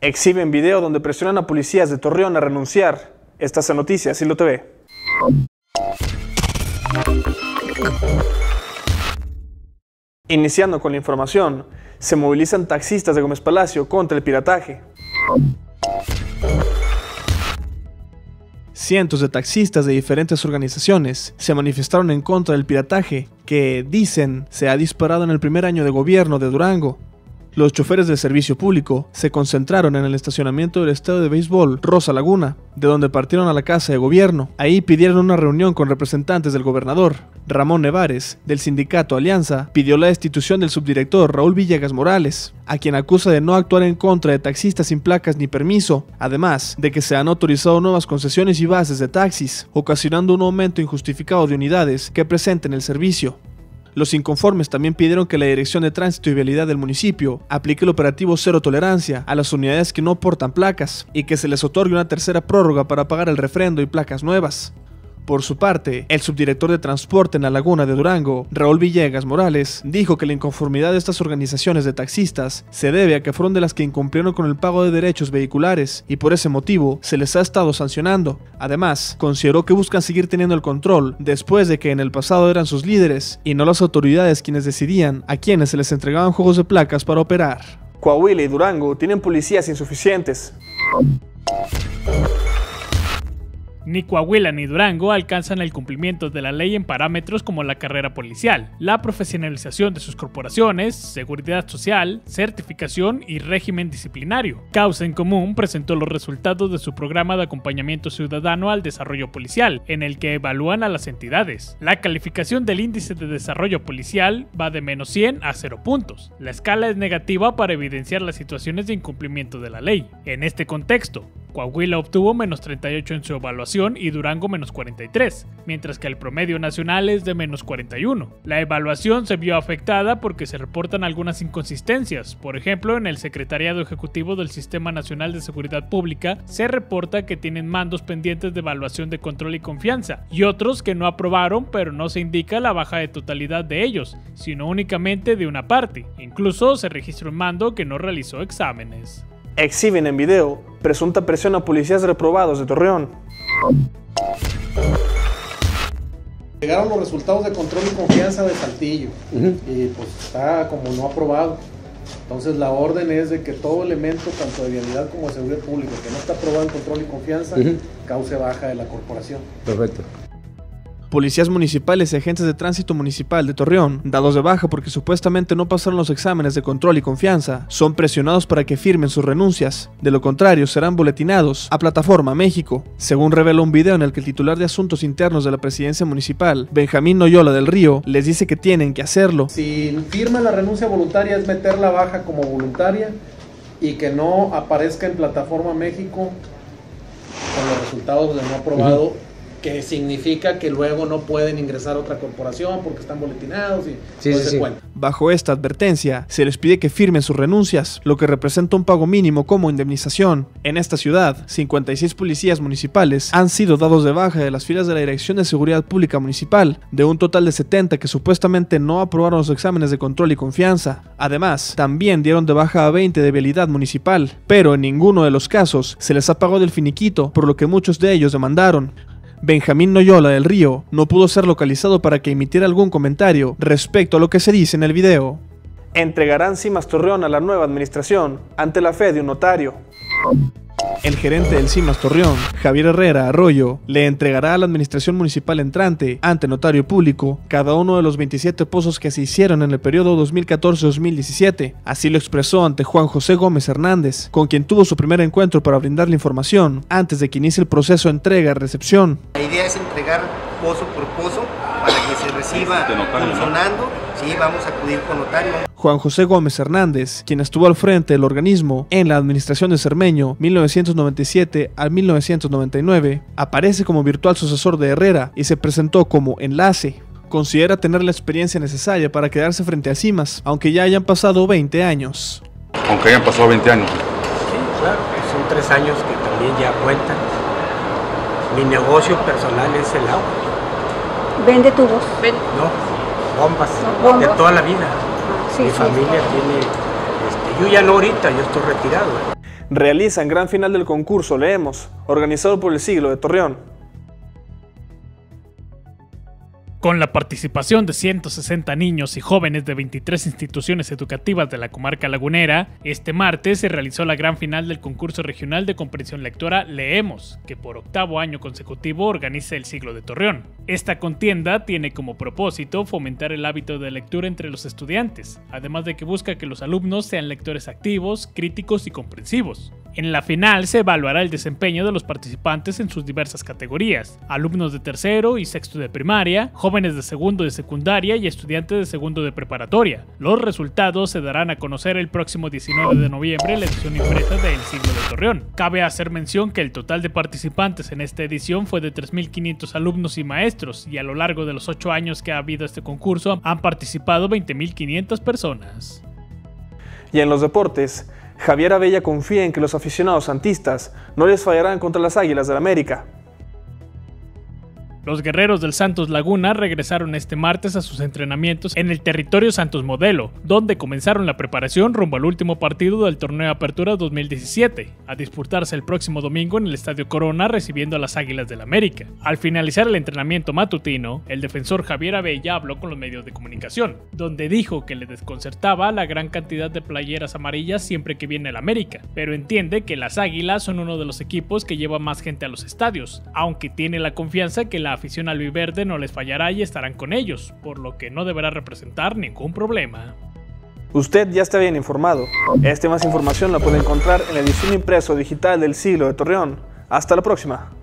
Exhiben video donde presionan a policías de Torreón a renunciar. Estas son noticias, Silo TV. Iniciando con la información, se movilizan taxistas de Gómez Palacio contra el pirataje. Cientos de taxistas de diferentes organizaciones se manifestaron en contra del pirataje que, dicen, se ha disparado en el primer año de gobierno de Durango. Los choferes del servicio público se concentraron en el estacionamiento del estadio de béisbol Rosa Laguna, de donde partieron a la casa de gobierno. Ahí pidieron una reunión con representantes del gobernador. Ramón Nevares, del sindicato Alianza, pidió la destitución del subdirector Raúl Villegas Morales, a quien acusa de no actuar en contra de taxistas sin placas ni permiso, además de que se han autorizado nuevas concesiones y bases de taxis, ocasionando un aumento injustificado de unidades que presenten el servicio. Los inconformes también pidieron que la Dirección de Tránsito y Vialidad del municipio aplique el operativo Cero Tolerancia a las unidades que no portan placas y que se les otorgue una tercera prórroga para pagar el refrendo y placas nuevas. Por su parte, el subdirector de Transporte en la Laguna de Durango, Raúl Villegas Morales, dijo que la inconformidad de estas organizaciones de taxistas se debe a que fueron de las que incumplieron con el pago de derechos vehiculares y por ese motivo se les ha estado sancionando. Además, consideró que buscan seguir teniendo el control después de que en el pasado eran sus líderes y no las autoridades quienes decidían a quienes se les entregaban juegos de placas para operar. Coahuila y Durango tienen policías insuficientes. Ni Coahuila ni Durango alcanzan el cumplimiento de la ley en parámetros como la carrera policial, la profesionalización de sus corporaciones, seguridad social, certificación y régimen disciplinario. Causa en Común presentó los resultados de su programa de acompañamiento ciudadano al desarrollo policial, en el que evalúan a las entidades. La calificación del índice de desarrollo policial va de -100 a 0 puntos. La escala es negativa para evidenciar las situaciones de incumplimiento de la ley. En este contexto, Coahuila obtuvo -38 en su evaluación y Durango -43, mientras que el promedio nacional es de -41. La evaluación se vio afectada porque se reportan algunas inconsistencias. Por ejemplo, en el Secretariado Ejecutivo del Sistema Nacional de Seguridad Pública se reporta que tienen mandos pendientes de evaluación de control y confianza, y otros que no aprobaron, pero no se indica la baja de totalidad de ellos, sino únicamente de una parte. Incluso se registra un mando que no realizó exámenes. Exhiben en video presunta presión a policías reprobados de Torreón. Llegaron los resultados de control y confianza de Saltillo y pues está como no aprobado. Entonces la orden es de que todo elemento, tanto de vialidad como de seguridad pública, que no está aprobado en control y confianza, cause baja de la corporación. Perfecto. Policías municipales y agentes de tránsito municipal de Torreón, dados de baja porque supuestamente no pasaron los exámenes de control y confianza, son presionados para que firmen sus renuncias. De lo contrario, serán boletinados a Plataforma México, según revela un video en el que el titular de Asuntos Internos de la Presidencia Municipal, Benjamín Noyola del Río, les dice que tienen que hacerlo. Si firman la renuncia voluntaria es meter la baja como voluntaria y que no aparezca en Plataforma México con los resultados de no aprobado, que significa que luego no pueden ingresar a otra corporación porque están boletinados y se cuenta. Bajo esta advertencia, se les pide que firmen sus renuncias, lo que representa un pago mínimo como indemnización. En esta ciudad, 56 policías municipales han sido dados de baja de las filas de la Dirección de Seguridad Pública Municipal, de un total de 70 que supuestamente no aprobaron los exámenes de control y confianza. Además, también dieron de baja a 20 de vialidad municipal, pero en ninguno de los casos se les ha pagado el finiquito, por lo que muchos de ellos demandaron. Benjamín Noyola del Río no pudo ser localizado para que emitiera algún comentario respecto a lo que se dice en el video. Entregarán CIMAS Torreón a la nueva administración ante la fe de un notario. El gerente del CIMAS Torreón, Javier Herrera Arroyo, le entregará a la administración municipal entrante, ante notario público, cada uno de los 27 pozos que se hicieron en el periodo 2014-2017. Así lo expresó ante Juan José Gómez Hernández, con quien tuvo su primer encuentro para brindar la información, antes de que inicie el proceso de entrega-recepción. La idea es entregar pozo por pozo para que se reciba funcionando. Sí, vamos a acudir con notario. Juan José Gómez Hernández, quien estuvo al frente del organismo en la administración de Cermeño 1997 al 1999, aparece como virtual sucesor de Herrera y se presentó como enlace. Considera tener la experiencia necesaria para quedarse frente a CIMAS, aunque ya hayan pasado 20 años. Aunque hayan pasado 20 años. Sí, claro, son 3 años que también ya cuentan. Mi negocio personal es el agua. ¿Vende tubos? No. Bombas, ¿Bombas? de toda la vida. Sí, Mi familia tiene, yo ya no ahorita, yo estoy retirado. realizan gran final del concurso Leemos, organizado por el Siglo de Torreón. Con la participación de 160 niños y jóvenes de 23 instituciones educativas de la comarca lagunera, este martes se realizó la gran final del concurso regional de comprensión lectora Leemos, que por 8º año consecutivo organiza el Siglo de Torreón. Esta contienda tiene como propósito fomentar el hábito de lectura entre los estudiantes, además de que busca que los alumnos sean lectores activos, críticos y comprensivos. En la final se evaluará el desempeño de los participantes en sus diversas categorías: alumnos de 3º y 6º de primaria, jóvenes de 2º de secundaria y estudiantes de 2º de preparatoria. Los resultados se darán a conocer el próximo 19 de noviembre en la edición impresa de El Siglo de Torreón. Cabe hacer mención que el total de participantes en esta edición fue de 3.500 alumnos y maestros, y a lo largo de los 8 años que ha habido este concurso han participado 20.500 personas. Y en los deportes, Javier Abella confía en que los aficionados santistas no les fallarán contra las Águilas del América. Los guerreros del Santos Laguna regresaron este martes a sus entrenamientos en el territorio Santos Modelo, donde comenzaron la preparación rumbo al último partido del torneo Apertura 2017, a disputarse el próximo domingo en el Estadio Corona recibiendo a las Águilas del América. Al finalizar el entrenamiento matutino, el defensor Javier Abella habló con los medios de comunicación, donde dijo que le desconcertaba la gran cantidad de playeras amarillas siempre que viene el América, pero entiende que las Águilas son uno de los equipos que lleva más gente a los estadios, aunque tiene la confianza que la afición albiverde no les fallará y estarán con ellos, por lo que no deberá representar ningún problema. Usted ya está bien informado. Esta y más información la puede encontrar en la edición impreso digital del Siglo de Torreón. Hasta la próxima.